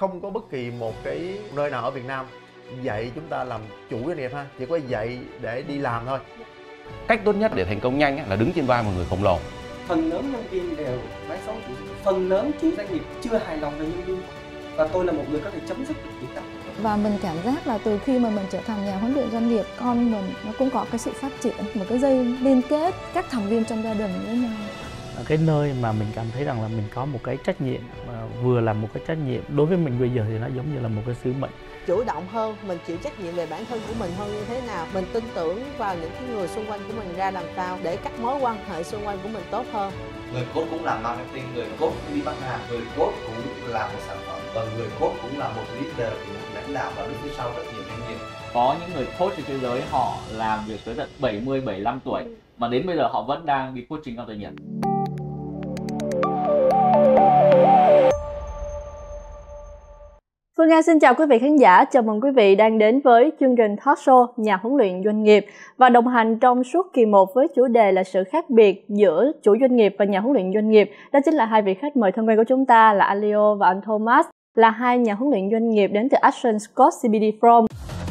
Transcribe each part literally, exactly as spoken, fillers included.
không có bất kỳ một cái nơi nào ở Việt Nam dạy chúng ta làm chủ doanh nghiệp ha, chỉ có dạy để đi làm thôi. Cách tốt nhất để thành công nhanh là đứng trên vai một người khổng lồ. Phần lớn nhân viên đều nói xấu chủ, phần lớn chủ doanh nghiệp chưa hài lòng về nhân viên, và tôi là một người có thể chấm dứt được việc đó. Và mình cảm giác là từ khi mà mình trở thành nhà huấn luyện doanh nghiệp, con mình nó cũng có cái sự phát triển, một cái dây liên kết các thành viên trong gia đình với nhau. Cái nơi mà mình cảm thấy rằng là mình có một cái trách nhiệm, vừa là một cái trách nhiệm đối với mình bây giờ thì nó giống như là một cái sứ mệnh. Chủ động hơn, mình chịu trách nhiệm về bản thân của mình hơn như thế nào, mình tin tưởng vào những cái người xung quanh của mình ra làm sao để các mối quan hệ xung quanh của mình tốt hơn. Người coach cũng làm marketing, người coach cũng đi bán hàng, người coach cũng là một sản phẩm, và người coach cũng là một leader, một lãnh đạo và đứng phía sau rất nhiều doanh nghiệp. Có những người coach trên thế giới họ làm việc tới tận bảy mươi, bảy mươi lăm tuổi mà đến bây giờ họ vẫn đang đi coaching cho doanh nghiệp. Phương Nga xin chào quý vị khán giả, chào mừng quý vị đang đến với chương trình talk show Nhà huấn luyện doanh nghiệp và đồng hành trong suốt kỳ một với chủ đề là sự khác biệt giữa chủ doanh nghiệp và nhà huấn luyện doanh nghiệp. Đó chính là hai vị khách mời thân quen của chúng ta là anh Leo và anh Thomas, là hai nhà huấn luyện doanh nghiệp đến từ Action Coach xê bê đê Forum.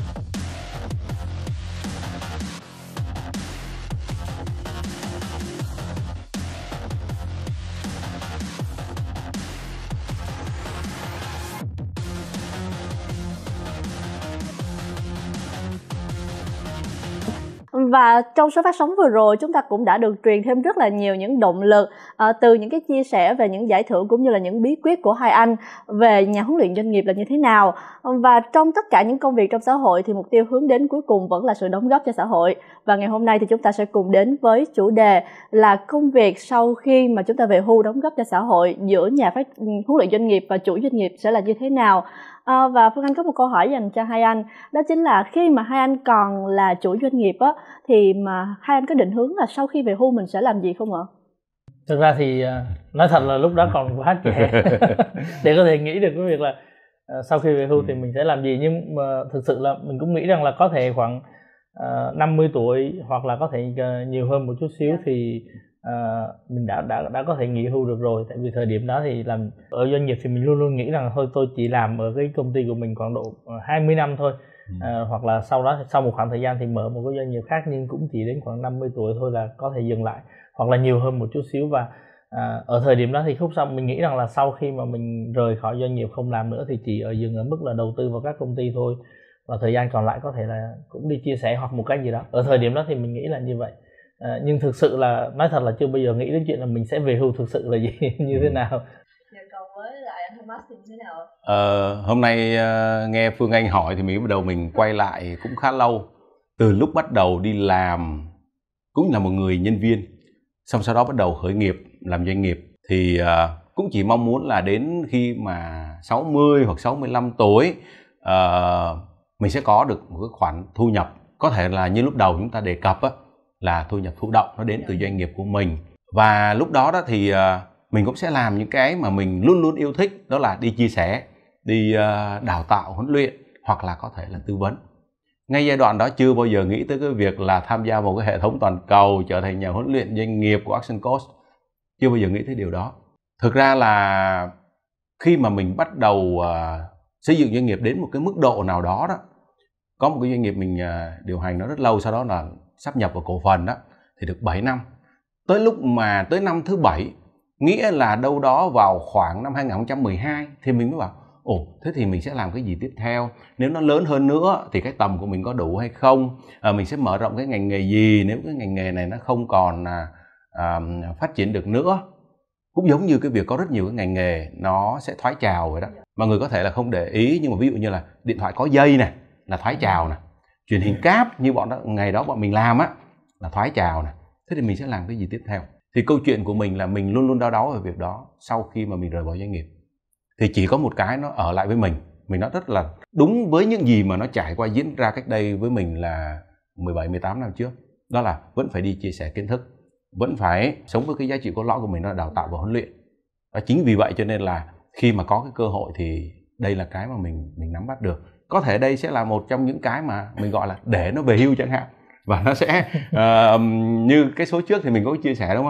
Và trong số phát sóng vừa rồi chúng ta cũng đã được truyền thêm rất là nhiều những động lực à, từ những cái chia sẻ về những giải thưởng cũng như là những bí quyết của hai anh về nhà huấn luyện doanh nghiệp là như thế nào. Và trong tất cả những công việc trong xã hội thì mục tiêu hướng đến cuối cùng vẫn là sự đóng góp cho xã hội. Và ngày hôm nay thì chúng ta sẽ cùng đến với chủ đề là công việc sau khi mà chúng ta về hưu đóng góp cho xã hội giữa nhà phát huấn luyện doanh nghiệp và chủ doanh nghiệp sẽ là như thế nào. À, và Phương Anh có một câu hỏi dành cho hai anh, đó chính là khi mà hai anh còn là chủ doanh nghiệp á, thì mà hai anh có định hướng là sau khi về hưu mình sẽ làm gì không ạ? Thực ra thì nói thật là lúc đó còn quá trẻ để có thể nghĩ được cái việc là uh, sau khi về hưu thì mình sẽ làm gì, nhưng mà thực sự là mình cũng nghĩ rằng là có thể khoảng uh, năm mươi tuổi hoặc là có thể uh, nhiều hơn một chút xíu yeah. thì uh, mình đã đã đã có thể nghỉ hưu được rồi. Tại vì thời điểm đó thì làm ở doanh nghiệp thì mình luôn luôn nghĩ rằng thôi tôi chỉ làm ở cái công ty của mình khoảng độ hai mươi năm thôi. À, hoặc là sau đó sau một khoảng thời gian thì mở một cái doanh nghiệp khác, nhưng cũng chỉ đến khoảng năm mươi tuổi thôi là có thể dừng lại, hoặc là nhiều hơn một chút xíu. Và à, ở thời điểm đó thì khúc sau mình nghĩ rằng là sau khi mà mình rời khỏi doanh nghiệp không làm nữa thì chỉ ở dừng ở mức là đầu tư vào các công ty thôi, và thời gian còn lại có thể là cũng đi chia sẻ hoặc một cái gì đó. Ở thời điểm đó thì mình nghĩ là như vậy. À, nhưng thực sự là nói thật là chưa bao giờ nghĩ đến chuyện là mình sẽ về hưu thực sự là gì như thế nào. Ờ, hôm nay uh, nghe Phương Anh hỏi thì mình bắt đầu mình quay lại cũng khá lâu. Từ lúc bắt đầu đi làm cũng là một người nhân viên, xong sau đó bắt đầu khởi nghiệp làm doanh nghiệp, thì uh, cũng chỉ mong muốn là đến khi mà sáu mươi hoặc sáu mươi lăm tuổi uh, mình sẽ có được một cái khoản thu nhập. Có thể là như lúc đầu chúng ta đề cập á, là thu nhập thụ động nó đến từ doanh nghiệp của mình. Và lúc đó đó thì uh, mình cũng sẽ làm những cái mà mình luôn luôn yêu thích, đó là đi chia sẻ, đi uh, đào tạo, huấn luyện, hoặc là có thể là tư vấn. Ngay giai đoạn đó chưa bao giờ nghĩ tới cái việc là tham gia vào cái hệ thống toàn cầu, trở thành nhà huấn luyện doanh nghiệp của Action Coach. Chưa bao giờ nghĩ tới điều đó. Thực ra là khi mà mình bắt đầu uh, xây dựng doanh nghiệp đến một cái mức độ nào đó đó, có một cái doanh nghiệp mình uh, điều hành nó rất lâu, sau đó là sáp nhập vào cổ phần đó, thì được bảy năm. Tới lúc mà tới năm thứ bảy, nghĩa là đâu đó vào khoảng năm hai nghìn không trăm mười hai thì mình mới bảo ồ, thế thì mình sẽ làm cái gì tiếp theo, nếu nó lớn hơn nữa thì cái tầm của mình có đủ hay không, à, mình sẽ mở rộng cái ngành nghề gì nếu cái ngành nghề này nó không còn à, à, phát triển được nữa. Cũng giống như cái việc có rất nhiều cái ngành nghề nó sẽ thoái trào vậy đó, mà người có thể là không để ý, nhưng mà ví dụ như là điện thoại có dây này là thoái trào này, truyền hình cáp như bọn đó, ngày đó bọn mình làm á là thoái trào này. Thế thì mình sẽ làm cái gì tiếp theo? Thì câu chuyện của mình là mình luôn luôn đau đáu về việc đó. Sau khi mà mình rời bỏ doanh nghiệp thì chỉ có một cái nó ở lại với mình. Mình nói rất là đúng với những gì mà nó trải qua diễn ra cách đây với mình là mười bảy, mười tám năm trước. Đó là vẫn phải đi chia sẻ kiến thức, vẫn phải sống với cái giá trị cốt lõi của mình, đó là đào tạo và huấn luyện. Và chính vì vậy cho nên là khi mà có cái cơ hội thì đây là cái mà mình mình nắm bắt được. Có thể đây sẽ là một trong những cái mà mình gọi là để nó về hưu chẳng hạn. Và nó sẽ uh, như cái số trước thì mình có chia sẻ đúng không?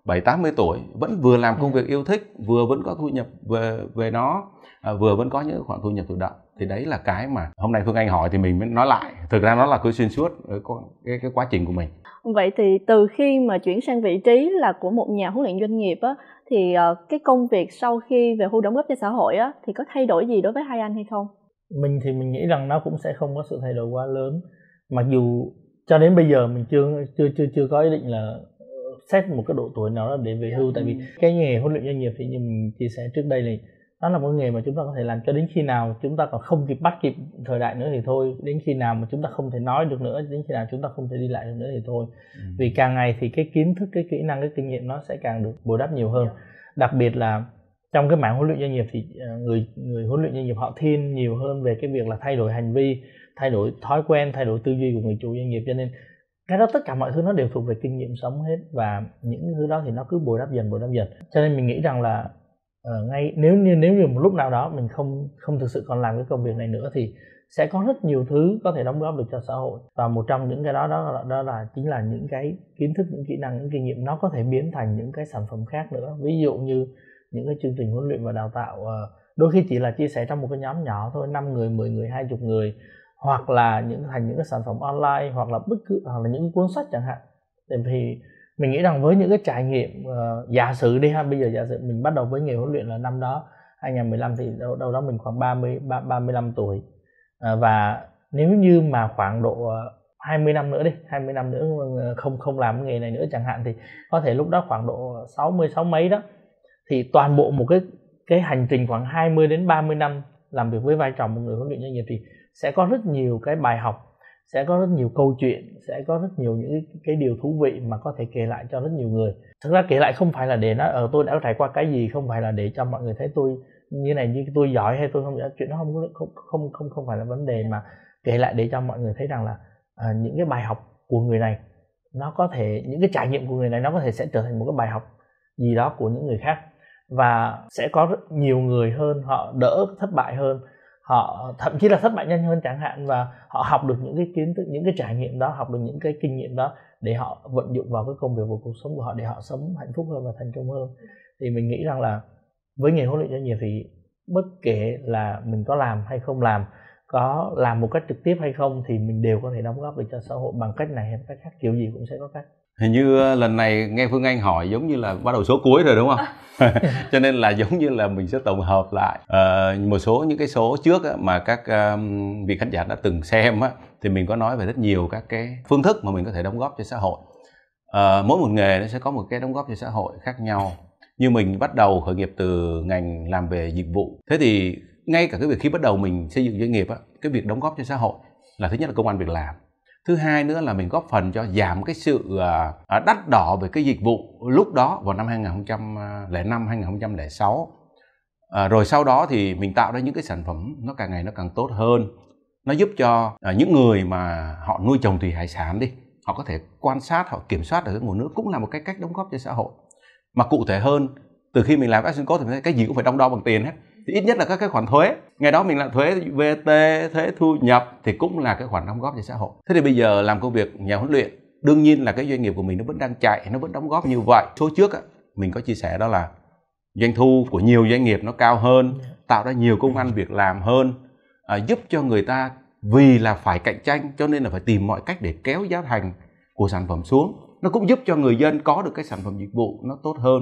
bảy tám mươi tuổi vẫn vừa làm công việc yêu thích, vừa vẫn có thu nhập về về nó, à, vừa vẫn có những khoản thu nhập thụ động. Thì đấy là cái mà hôm nay Phương Anh hỏi thì mình mới nói lại. Thực ra nó là cái xuyên suốt cái cái quá trình của mình. Vậy thì từ khi mà chuyển sang vị trí là của một nhà huấn luyện doanh nghiệp á, thì uh, cái công việc sau khi về hưu đóng góp cho xã hội á, thì có thay đổi gì đối với hai anh hay không? Mình thì mình nghĩ rằng nó cũng sẽ không có sự thay đổi quá lớn. Mặc dù cho đến bây giờ mình chưa chưa chưa chưa có ý định là xét một cái độ tuổi nào đó để về hưu. Tại vì cái nghề huấn luyện doanh nghiệp thì như mình chia sẻ trước đây là nó là một nghề mà chúng ta có thể làm cho đến khi nào chúng ta còn không kịp bắt kịp thời đại nữa thì thôi, đến khi nào mà chúng ta không thể nói được nữa, đến khi nào chúng ta không thể đi lại được nữa thì thôi. Ừ. Vì càng ngày thì cái kiến thức, cái kỹ năng, cái kinh nghiệm nó sẽ càng được bồi đắp nhiều hơn. Đặc biệt là trong cái mảng huấn luyện doanh nghiệp thì người người huấn luyện doanh nghiệp họ thiên nhiều hơn về cái việc là thay đổi hành vi, thay đổi thói quen, thay đổi tư duy của người chủ doanh nghiệp, cho nên cái đó tất cả mọi thứ nó đều thuộc về kinh nghiệm sống hết, và những thứ đó thì nó cứ bồi đắp dần bồi đắp dần. Cho nên mình nghĩ rằng là uh, ngay nếu như nếu như một lúc nào đó mình không không thực sự còn làm cái công việc này nữa thì sẽ có rất nhiều thứ có thể đóng góp được cho xã hội, và một trong những cái đó đó đó là chính là những cái kiến thức, những kỹ năng, những kinh nghiệm nó có thể biến thành những cái sản phẩm khác nữa. Ví dụ như những cái chương trình huấn luyện và đào tạo uh, đôi khi chỉ là chia sẻ trong một cái nhóm nhỏ thôi, năm người, mười người, hai mươi người, hoặc là những thành những cái sản phẩm online, hoặc là bất cứ hoặc là những cuốn sách chẳng hạn. Tại vì mình nghĩ rằng với những cái trải nghiệm uh, giả sử đi ha, bây giờ giả sử mình bắt đầu với nghề huấn luyện là năm đó hai không một lăm thì đâu, đâu đó mình khoảng ba mươi, ba mươi lăm tuổi, uh, và nếu như mà khoảng độ uh, hai mươi năm nữa đi, hai mươi năm nữa không không làm cái nghề này nữa chẳng hạn, thì có thể lúc đó khoảng độ sáu mươi, sáu mấy đó, thì toàn bộ một cái cái hành trình khoảng hai mươi đến ba mươi năm làm việc với vai trò một người huấn luyện doanh nghiệp thì sẽ có rất nhiều cái bài học, sẽ có rất nhiều câu chuyện, sẽ có rất nhiều những cái, cái điều thú vị mà có thể kể lại cho rất nhiều người. Thực ra kể lại không phải là để nói ở tôi đã trải qua cái gì, không phải là để cho mọi người thấy tôi như này, như tôi giỏi hay tôi không giỏi, chuyện đó không không không không không phải là vấn đề, mà kể lại để cho mọi người thấy rằng là à, những cái bài học của người này nó có thể, những cái trải nghiệm của người này nó có thể sẽ trở thành một cái bài học gì đó của những người khác, và sẽ có rất nhiều người hơn, họ đỡ thất bại hơn, họ thậm chí là thất bại nhanh hơn chẳng hạn, và họ học được những cái kiến thức, những cái trải nghiệm đó, học được những cái kinh nghiệm đó để họ vận dụng vào cái công việc, vào cuộc sống của họ, để họ sống hạnh phúc hơn và thành công hơn. Thì mình nghĩ rằng là với nghề huấn luyện doanh nghiệp thì bất kể là mình có làm hay không làm, có làm một cách trực tiếp hay không, thì mình đều có thể đóng góp được cho xã hội bằng cách này hay cách khác, kiểu gì cũng sẽ có cách. Hình như lần này nghe Phương Anh hỏi giống như là bắt đầu số cuối rồi đúng không? Cho nên là giống như là mình sẽ tổng hợp lại uh, một số những cái số trước á, mà các um, vị khán giả đã từng xem á, thì mình có nói về rất nhiều các cái phương thức mà mình có thể đóng góp cho xã hội. Uh, mỗi một nghề nó sẽ có một cái đóng góp cho xã hội khác nhau. Như mình bắt đầu khởi nghiệp từ ngành làm về dịch vụ. Thế thì ngay cả cái việc khi bắt đầu mình xây dựng doanh nghiệp á, cái việc đóng góp cho xã hội là thứ nhất là công ăn việc làm. Thứ hai nữa là mình góp phần cho giảm cái sự uh, đắt đỏ về cái dịch vụ lúc đó vào năm hai không không năm, hai không không sáu. Uh, rồi sau đó thì mình tạo ra những cái sản phẩm nó càng ngày nó càng tốt hơn. Nó giúp cho uh, những người mà họ nuôi trồng thủy hải sản đi, họ có thể quan sát, họ kiểm soát được cái nguồn nước, cũng là một cái cách đóng góp cho xã hội. Mà cụ thể hơn, từ khi mình làm Action Code thì mình thấy cái gì cũng phải đong đo bằng tiền hết. Thì ít nhất là các cái khoản thuế, ngày đó mình làm thuế vê a tê, thuế thu nhập thì cũng là cái khoản đóng góp cho xã hội. Thế thì bây giờ làm công việc nhà huấn luyện, đương nhiên là cái doanh nghiệp của mình nó vẫn đang chạy, nó vẫn đóng góp như vậy. Số trước á, mình có chia sẻ đó là doanh thu của nhiều doanh nghiệp nó cao hơn, tạo ra nhiều công ăn việc làm hơn, à, giúp cho người ta, vì là phải cạnh tranh cho nên là phải tìm mọi cách để kéo giá thành của sản phẩm xuống. Nó cũng giúp cho người dân có được cái sản phẩm dịch vụ nó tốt hơn.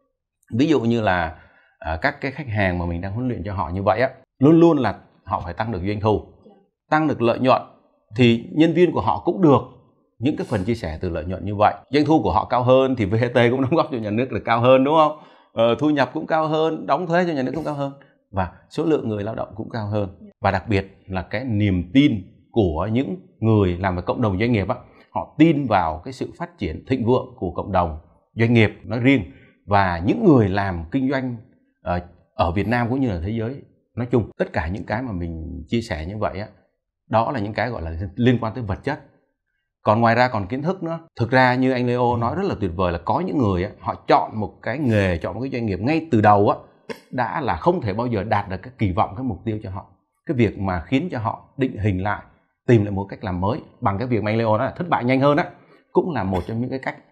Ví dụ như là à, các cái khách hàng mà mình đang huấn luyện cho họ như vậy á, luôn luôn là họ phải tăng được doanh thu, tăng được lợi nhuận, thì nhân viên của họ cũng được những cái phần chia sẻ từ lợi nhuận như vậy. Doanh thu của họ cao hơn thì vê a tê cũng đóng góp cho nhà nước là cao hơn, đúng không? Ờ, thu nhập cũng cao hơn, đóng thuế cho nhà nước cũng cao hơn, và số lượng người lao động cũng cao hơn. Và đặc biệt là cái niềm tin của những người làm ở cộng đồng doanh nghiệp á, họ tin vào cái sự phát triển thịnh vượng của cộng đồng doanh nghiệp nói riêng, và những người làm kinh doanh uh, ở Việt Nam cũng như là thế giới nói chung. Tất cả những cái mà mình chia sẻ như vậy á, đó là những cái gọi là liên quan tới vật chất. Còn ngoài ra còn kiến thức nữa. Thực ra như anh Leo nói rất là tuyệt vời là có những người á, họ chọn một cái nghề, chọn một cái doanh nghiệp ngay từ đầu á, đã là không thể bao giờ đạt được cái kỳ vọng, cái mục tiêu cho họ. Cái việc mà khiến cho họ định hình lại, tìm lại một cách làm mới bằng cái việc mà anh Leo nói là thất bại nhanh hơn á, cũng là một trong những cái cách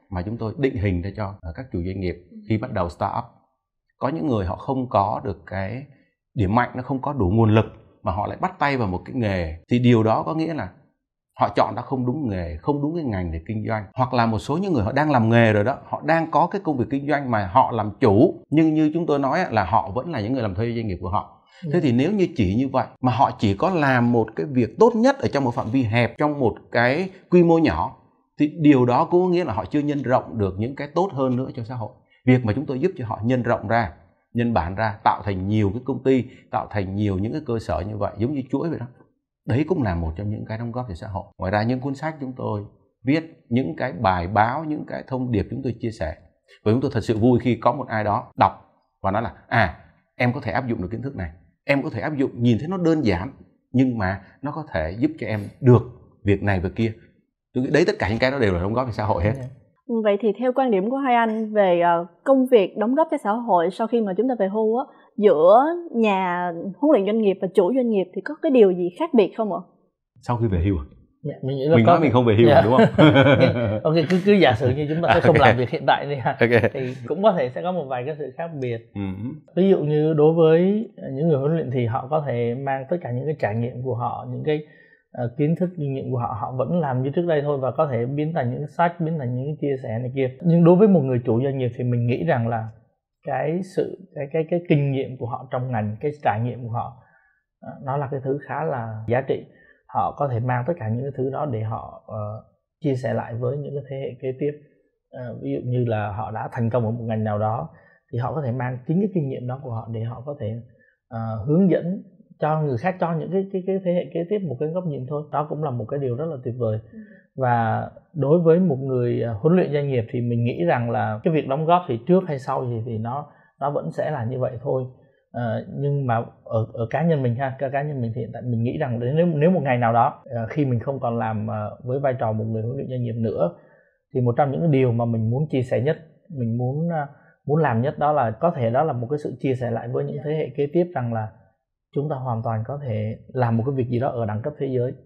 mà chúng tôi định hình ra cho các chủ doanh nghiệp khi bắt đầu start up. Có những người họ không có được cái điểm mạnh, nó không có đủ nguồn lực mà họ lại bắt tay vào một cái nghề, thì điều đó có nghĩa là họ chọn đã không đúng nghề, không đúng cái ngành để kinh doanh. Hoặc là một số những người họ đang làm nghề rồi đó, họ đang có cái công việc kinh doanh mà họ làm chủ, nhưng như chúng tôi nói là họ vẫn là những người làm thuê doanh nghiệp của họ. Thế thì nếu như chỉ như vậy mà họ chỉ có làm một cái việc tốt nhất ở trong một phạm vi hẹp, trong một cái quy mô nhỏ, thì điều đó cũng có nghĩa là họ chưa nhân rộng được những cái tốt hơn nữa cho xã hội. Việc mà chúng tôi giúp cho họ nhân rộng ra, nhân bản ra, tạo thành nhiều cái công ty, tạo thành nhiều những cái cơ sở như vậy, giống như chuỗi vậy đó. Đấy cũng là một trong những cái đóng góp cho xã hội. Ngoài ra những cuốn sách chúng tôi viết, những cái bài báo, những cái thông điệp chúng tôi chia sẻ. Và chúng tôi thật sự vui khi có một ai đó đọc và nói là à, em có thể áp dụng được kiến thức này, em có thể áp dụng, nhìn thấy nó đơn giản nhưng mà nó có thể giúp cho em được việc này việc kia. Đấy, tất cả những cái đó đều là đóng góp cho xã hội hết. Vậy thì theo quan điểm của hai anh về công việc đóng góp cho xã hội sau khi mà chúng ta về hưu á, giữa nhà huấn luyện doanh nghiệp và chủ doanh nghiệp thì có cái điều gì khác biệt không ạ? Sau khi về hưu à? Dạ, mình nghĩ là mình có... nói mình không về hưu, dạ. Đúng không? Ok, cứ cứ giả sử như chúng ta sẽ không okay. làm việc hiện tại đi ha, okay. thì cũng có thể sẽ có một vài cái sự khác biệt. Uh-huh. Ví dụ như đối với những người huấn luyện thì họ có thể mang tất cả những cái trải nghiệm của họ, những cái uh, kiến thức kinh nghiệm của họ, họ vẫn làm như trước đây thôi và có thể biến thành những cái sách, biến thành những cái chia sẻ này kia. Nhưng đối với một người chủ doanh nghiệp thì mình nghĩ rằng là cái sự cái cái cái kinh nghiệm của họ trong ngành, cái trải nghiệm của họ, uh, nó là cái thứ khá là giá trị. Họ có thể mang tất cả những cái thứ đó để họ uh, chia sẻ lại với những cái thế hệ kế tiếp. Uh, ví dụ như là họ đã thành công ở một ngành nào đó thì họ có thể mang chính cái kinh nghiệm đó của họ để họ có thể uh, hướng dẫn cho người khác, cho những cái, cái, cái thế hệ kế tiếp một cái góc nhìn thôi. Đó cũng là một cái điều rất là tuyệt vời. Ừ. Và đối với một người huấn luyện doanh nghiệp thì mình nghĩ rằng là cái việc đóng góp thì trước hay sau gì thì nó nó vẫn sẽ là như vậy thôi. Uh, nhưng mà ở, ở cá nhân mình ha, cá cá nhân mình thì hiện tại mình nghĩ rằng nếu nếu một ngày nào đó uh, khi mình không còn làm uh, với vai trò một người huấn luyện doanh nghiệp nữa, thì một trong những cái điều mà mình muốn chia sẻ nhất, mình muốn uh, muốn làm nhất đó là có thể đó là một cái sự chia sẻ lại với những thế hệ kế tiếp rằng là chúng ta hoàn toàn có thể làm một cái việc gì đó ở đẳng cấp thế giới.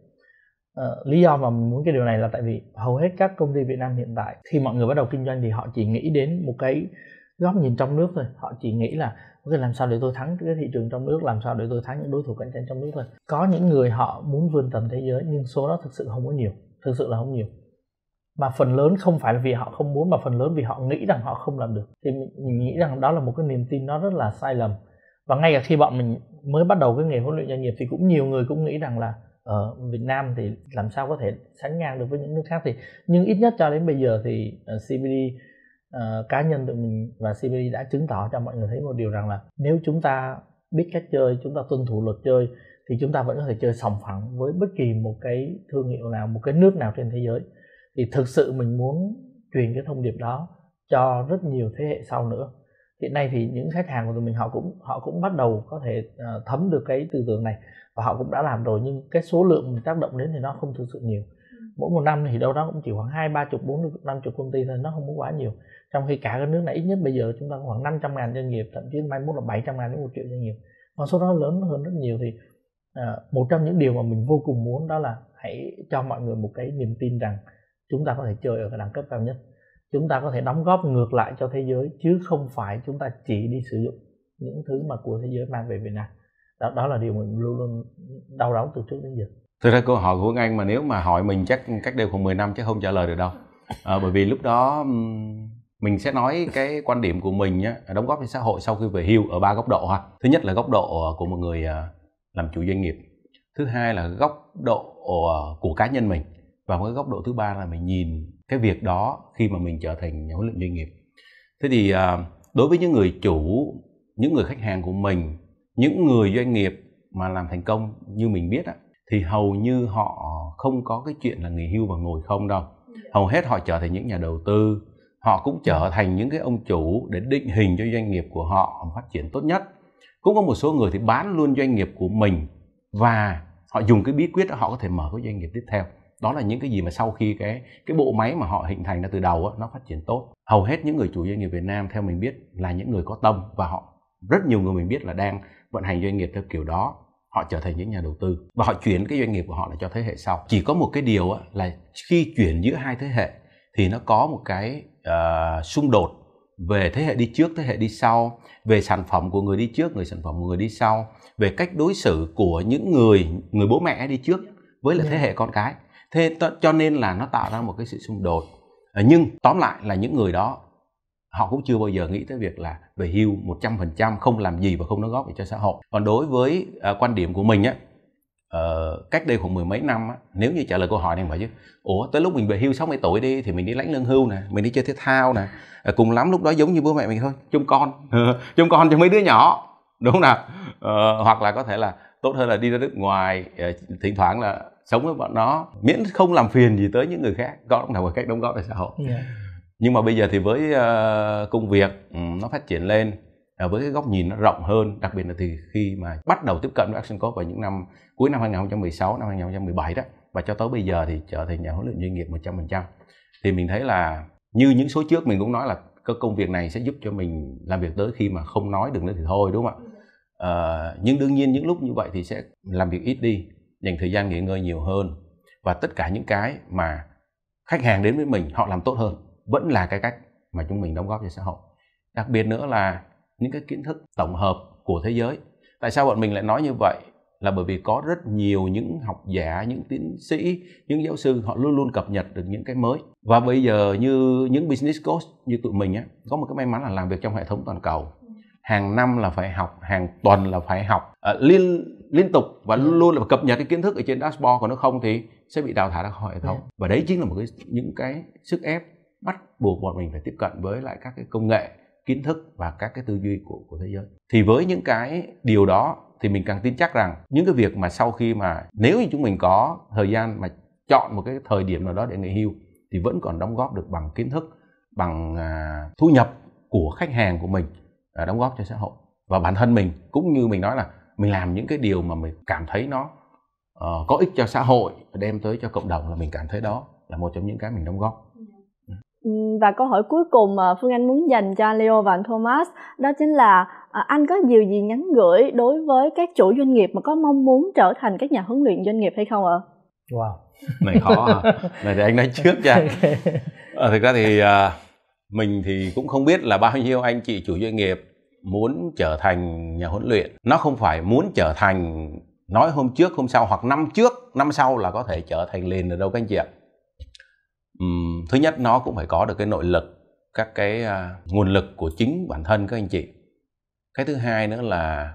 Uh, lý do mà mình muốn cái điều này là tại vì hầu hết các công ty Việt Nam hiện tại khi mọi người bắt đầu kinh doanh thì họ chỉ nghĩ đến một cái góc nhìn trong nước thôi. Họ chỉ nghĩ là okay, làm sao để tôi thắng cái thị trường trong nước, làm sao để tôi thắng những đối thủ cạnh tranh trong nước thôi. Có những người họ muốn vươn tầm thế giới nhưng số đó thực sự không có nhiều, thực sự là không nhiều. Mà phần lớn không phải là vì họ không muốn, mà phần lớn vì họ nghĩ rằng họ không làm được. Thì mình, mình nghĩ rằng đó là một cái niềm tin nó rất là sai lầm. Và ngay cả khi bọn mình mới bắt đầu cái nghề huấn luyện doanh nghiệp thì cũng nhiều người cũng nghĩ rằng là ở Việt Nam thì làm sao có thể sánh ngang được với những nước khác. Thì nhưng ít nhất cho đến bây giờ thì uh, xê bê đê Uh, cá nhân tụi mình và xê bê đê đã chứng tỏ cho mọi người thấy một điều rằng là nếu chúng ta biết cách chơi, chúng ta tuân thủ luật chơi thì chúng ta vẫn có thể chơi sòng phẳng với bất kỳ một cái thương hiệu nào, một cái nước nào trên thế giới. Thì thực sự mình muốn truyền cái thông điệp đó cho rất nhiều thế hệ sau nữa. Hiện nay thì những khách hàng của tụi mình họ cũng họ cũng bắt đầu có thể uh, thấm được cái tư tưởng này và họ cũng đã làm rồi, nhưng cái số lượng mình tác động đến thì nó không thực sự nhiều. Mỗi một năm thì đâu đó cũng chỉ khoảng hai ba chục, bốn năm chục công ty thôi, nó không có quá nhiều. Trong khi cả cái nước này ít nhất bây giờ chúng ta có khoảng năm trăm ngàn doanh nghiệp, thậm chí mai mốt là bảy trăm ngàn đến một triệu doanh nghiệp. Con số đó lớn hơn rất nhiều. Thì uh, một trong những điều mà mình vô cùng muốn đó là hãy cho mọi người một cái niềm tin rằng chúng ta có thể chơi ở cái đẳng cấp cao nhất. Chúng ta có thể đóng góp ngược lại cho thế giới, chứ không phải chúng ta chỉ đi sử dụng những thứ mà của thế giới mang về Việt Nam. Đó, đó là điều mình luôn luôn đau đáu từ trước đến giờ. Thực ra câu hỏi của anh mà nếu mà hỏi mình chắc cách đây khoảng mười năm chắc không trả lời được đâu. À, bởi vì lúc đó mình sẽ nói cái quan điểm của mình nhé, đóng góp cho xã hội sau khi về hưu ở ba góc độ ha. Thứ nhất là góc độ của một người làm chủ doanh nghiệp. Thứ hai là góc độ của cá nhân mình. Và một cái góc độ thứ ba là mình nhìn cái việc đó khi mà mình trở thành nhà huấn luyện doanh nghiệp. Thế thì đối với những người chủ, những người khách hàng của mình, những người doanh nghiệp mà làm thành công như mình biết á, thì hầu như họ không có cái chuyện là nghỉ hưu và ngồi không đâu. Hầu hết họ trở thành những nhà đầu tư, họ cũng trở thành những cái ông chủ để định hình cho doanh nghiệp của họ phát triển tốt nhất. Cũng có một số người thì bán luôn doanh nghiệp của mình và họ dùng cái bí quyết đó họ có thể mở cái doanh nghiệp tiếp theo. Đó là những cái gì mà sau khi cái cái bộ máy mà họ hình thành ra từ đầu đó, nó phát triển tốt. Hầu hết những người chủ doanh nghiệp Việt Nam theo mình biết là những người có tâm, và họ rất nhiều người mình biết là đang vận hành doanh nghiệp theo kiểu đó. Họ trở thành những nhà đầu tư và họ chuyển cái doanh nghiệp của họ là cho thế hệ sau. Chỉ có một cái điều là khi chuyển giữa hai thế hệ thì nó có một cái uh, xung đột về thế hệ đi trước, thế hệ đi sau, về sản phẩm của người đi trước, người sản phẩm của người đi sau, về cách đối xử của những người người bố mẹ đi trước với lại thế hệ con cái. Thế cho nên là nó tạo ra một cái sự xung đột. À, nhưng tóm lại là những người đó họ cũng chưa bao giờ nghĩ tới việc là về hưu một trăm phần trăm không làm gì và không đóng góp cho xã hội. Còn đối với uh, quan điểm của mình á, uh, cách đây khoảng mười mấy năm á, nếu như trả lời câu hỏi này phải chứ, ủa tới lúc mình về hưu sáu mươi tuổi đi thì mình đi lãnh lương hưu nè, mình đi chơi thể thao nè, uh, cùng lắm lúc đó giống như bố mẹ mình thôi, trông con, trông con cho mấy đứa nhỏ, đúng không nào? Uh, hoặc là có thể là tốt hơn là đi ra nước ngoài, uh, thỉnh thoảng là sống với bọn nó, miễn không làm phiền gì tới những người khác, đó cũng là một cách đóng góp cho xã hội. Yeah. Nhưng mà bây giờ thì với uh, công việc um, nó phát triển lên, uh, với cái góc nhìn nó rộng hơn, đặc biệt là từ khi mà bắt đầu tiếp cận với Action Coach vào những năm cuối năm hai không một sáu, năm hai không một bảy đó, và cho tới bây giờ thì trở thành nhà huấn luyện chuyên nghiệp một trăm phần trăm. Thì mình thấy là như những số trước mình cũng nói là cái công việc này sẽ giúp cho mình làm việc tới khi mà không nói được nữa thì thôi, đúng không ạ? Uh, nhưng đương nhiên những lúc như vậy thì sẽ làm việc ít đi, dành thời gian nghỉ ngơi nhiều hơn, và tất cả những cái mà khách hàng đến với mình họ làm tốt hơn vẫn là cái cách mà chúng mình đóng góp cho xã hội. Đặc biệt nữa là những cái kiến thức tổng hợp của thế giới. Tại sao bọn mình lại nói như vậy? Là bởi vì có rất nhiều những học giả, những tiến sĩ, những giáo sư họ luôn luôn cập nhật được những cái mới. Và bây giờ như những business coach như tụi mình á, có một cái may mắn là làm việc trong hệ thống toàn cầu. Hàng năm là phải học, hàng tuần là phải học, à, liên liên tục và luôn luôn là cập nhật cái kiến thức ở trên dashboard, còn nếu không thì sẽ bị đào thải ra khỏi hệ thống. Yeah. Và đấy chính là một cái những cái sức ép bắt buộc bọn mình phải tiếp cận với lại các cái công nghệ, kiến thức và các cái tư duy của của thế giới. Thì với những cái điều đó thì mình càng tin chắc rằng những cái việc mà sau khi mà nếu như chúng mình có thời gian mà chọn một cái thời điểm nào đó để nghỉ hưu thì vẫn còn đóng góp được bằng kiến thức, bằng à, thu nhập của khách hàng của mình, à, đóng góp cho xã hội. Và bản thân mình cũng như mình nói là mình làm những cái điều mà mình cảm thấy nó uh, có ích cho xã hội, đem tới cho cộng đồng, là mình cảm thấy đó là một trong những cái mình đóng góp. Và câu hỏi cuối cùng mà Phương Anh muốn dành cho Leo và anh Thomas, đó chính là à, anh có điều gì nhắn gửi đối với các chủ doanh nghiệp mà có mong muốn trở thành các nhà huấn luyện doanh nghiệp hay không ạ? Wow, này khó à? Này thì anh nói trước cho. Okay. À, thực ra thì à, mình thì cũng không biết là bao nhiêu anh chị chủ doanh nghiệp muốn trở thành nhà huấn luyện. Nó không phải muốn trở thành nói hôm trước, hôm sau hoặc năm trước, năm sau là có thể trở thành liền ở đâu các anh chị ạ. Uhm, thứ nhất nó cũng phải có được cái nội lực, các cái uh, nguồn lực của chính bản thân các anh chị. Cái thứ hai nữa là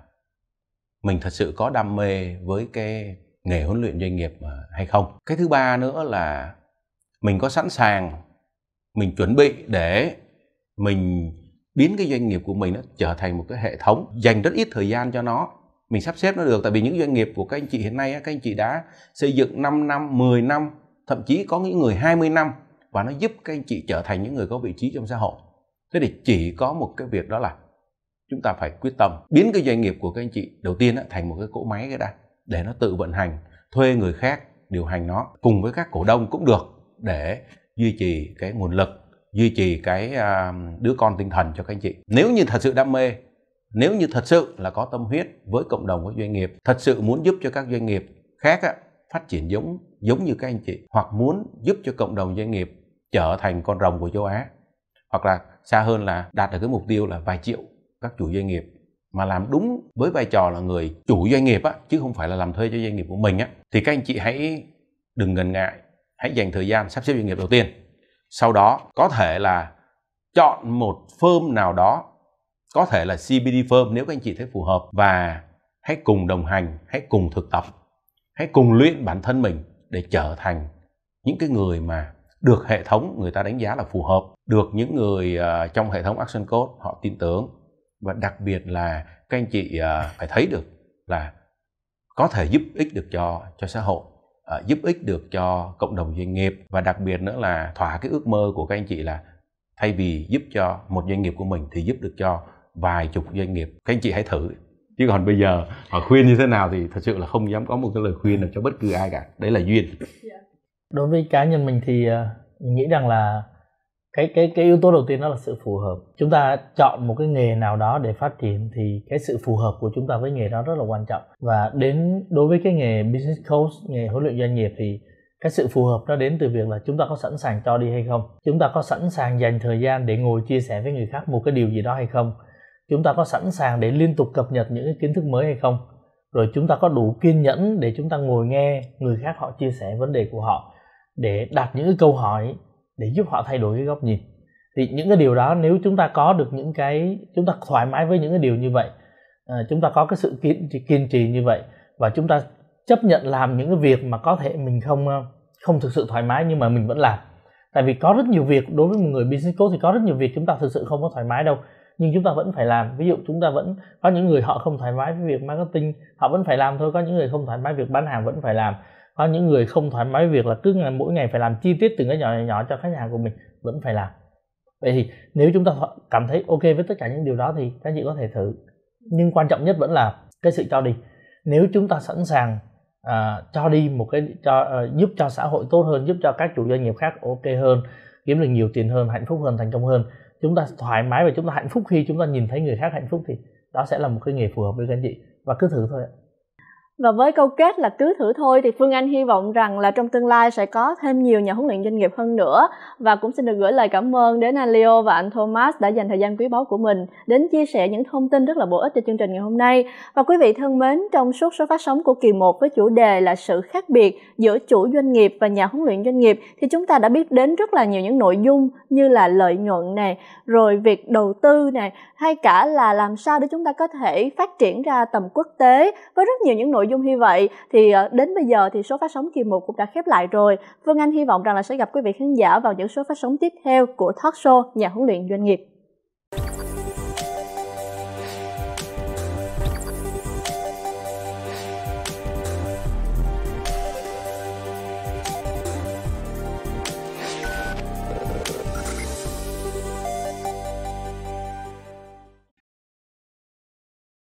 mình thật sự có đam mê với cái nghề huấn luyện doanh nghiệp hay không. Cái thứ ba nữa là mình có sẵn sàng, mình chuẩn bị để mình biến cái doanh nghiệp của mình nó trở thành một cái hệ thống, dành rất ít thời gian cho nó, mình sắp xếp nó được. Tại vì những doanh nghiệp của các anh chị hiện nay, các anh chị đã xây dựng năm năm, mười năm, thậm chí có những người hai mươi năm, và nó giúp các anh chị trở thành những người có vị trí trong xã hội. Thế thì chỉ có một cái việc đó là chúng ta phải quyết tâm biến cái doanh nghiệp của các anh chị đầu tiên thành một cái cỗ máy cái đã, để nó tự vận hành, thuê người khác điều hành nó, cùng với các cổ đông cũng được, để duy trì cái nguồn lực, duy trì cái uh, đứa con tinh thần cho các anh chị. Nếu như thật sự đam mê, nếu như thật sự là có tâm huyết với cộng đồng, với doanh nghiệp, thật sự muốn giúp cho các doanh nghiệp khác á, phát triển giống giống như các anh chị, hoặc muốn giúp cho cộng đồng doanh nghiệp trở thành con rồng của châu Á, hoặc là xa hơn là đạt được cái mục tiêu là vài triệu các chủ doanh nghiệp mà làm đúng với vai trò là người chủ doanh nghiệp á, chứ không phải là làm thuê cho doanh nghiệp của mình á, thì các anh chị hãy đừng ngần ngại, hãy dành thời gian sắp xếp doanh nghiệp đầu tiên. Sau đó có thể là chọn một firm nào đó, có thể là xê bê đê firm nếu các anh chị thấy phù hợp, và hãy cùng đồng hành, hãy cùng thực tập, hãy cùng luyện bản thân mình để trở thành những cái người mà được hệ thống người ta đánh giá là phù hợp, được những người uh, trong hệ thống Action Coach họ tin tưởng, và đặc biệt là các anh chị uh, phải thấy được là có thể giúp ích được cho cho xã hội, uh, giúp ích được cho cộng đồng doanh nghiệp, và đặc biệt nữa là thỏa cái ước mơ của các anh chị là thay vì giúp cho một doanh nghiệp của mình thì giúp được cho vài chục doanh nghiệp. Các anh chị hãy thử, chứ còn bây giờ họ khuyên như thế nào thì thật sự là không dám có một cái lời khuyên nào cho bất cứ ai cả. Đấy là duyên. Đối với cá nhân mình thì mình nghĩ rằng là cái cái cái yếu tố đầu tiên đó là sự phù hợp. Chúng ta chọn một cái nghề nào đó để phát triển thì cái sự phù hợp của chúng ta với nghề đó rất là quan trọng. Và đến đối với cái nghề business coach, nghề huấn luyện doanh nghiệp, thì Cái sự phù hợp nó đến từ việc là chúng ta có sẵn sàng cho đi hay không, chúng ta có sẵn sàng dành thời gian để ngồi chia sẻ với người khác một cái điều gì đó hay không, chúng ta có sẵn sàng để liên tục cập nhật những cái kiến thức mới hay không, rồi chúng ta có đủ kiên nhẫn để chúng ta ngồi nghe người khác họ chia sẻ vấn đề của họ, để đặt những cái câu hỏi để giúp họ thay đổi cái góc nhìn. Thì những cái điều đó, nếu chúng ta có được những cái, chúng ta thoải mái với những cái điều như vậy, à, chúng ta có cái sự kiên, kiên trì như vậy, và chúng ta chấp nhận làm những cái việc mà có thể mình không không thực sự thoải mái nhưng mà mình vẫn làm. Tại vì có rất nhiều việc, đối với một người business coach thì có rất nhiều việc chúng ta thực sự không có thoải mái đâu, nhưng chúng ta vẫn phải làm. Ví dụ chúng ta vẫn có những người họ không thoải mái với việc marketing, họ vẫn phải làm thôi. Có những người không thoải mái việc bán hàng, vẫn phải làm. Có những người không thoải mái với việc là cứ ngày, mỗi ngày phải làm chi tiết từng cái nhỏ nhỏ cho khách hàng của mình, vẫn phải làm. Vậy thì nếu chúng ta cảm thấy ok với tất cả những điều đó thì các chị có thể thử. Nhưng quan trọng nhất vẫn là cái sự cho đi. Nếu chúng ta sẵn sàng à, cho đi một cái cho uh, giúp cho xã hội tốt hơn, giúp cho các chủ doanh nghiệp khác ok hơn, kiếm được nhiều tiền hơn, hạnh phúc hơn, thành công hơn, chúng ta thoải mái và chúng ta hạnh phúc khi chúng ta nhìn thấy người khác hạnh phúc, thì đó sẽ là một cái nghề phù hợp với các anh chị, và cứ thử thôi ạ. Và với câu kết là cứ thử thôi thì Phương Anh hy vọng rằng là trong tương lai sẽ có thêm nhiều nhà huấn luyện doanh nghiệp hơn nữa. Và cũng xin được gửi lời cảm ơn đến anh Leo và anh Thomas đã dành thời gian quý báu của mình đến chia sẻ những thông tin rất là bổ ích cho chương trình ngày hôm nay. Và quý vị thân mến, trong suốt số phát sóng của kỳ một với chủ đề là sự khác biệt giữa chủ doanh nghiệp và nhà huấn luyện doanh nghiệp, thì chúng ta đã biết đến rất là nhiều những nội dung như là lợi nhuận này, rồi việc đầu tư này, hay cả là làm sao để chúng ta có thể phát triển ra tầm quốc tế. Với rất nhiều những nội dung như vậy thì đến bây giờ thì số phát sóng kỳ một cũng đã khép lại rồi. Phương Anh hy vọng rằng là sẽ gặp quý vị khán giả vào những số phát sóng tiếp theo của talk show Nhà huấn luyện doanh nghiệp.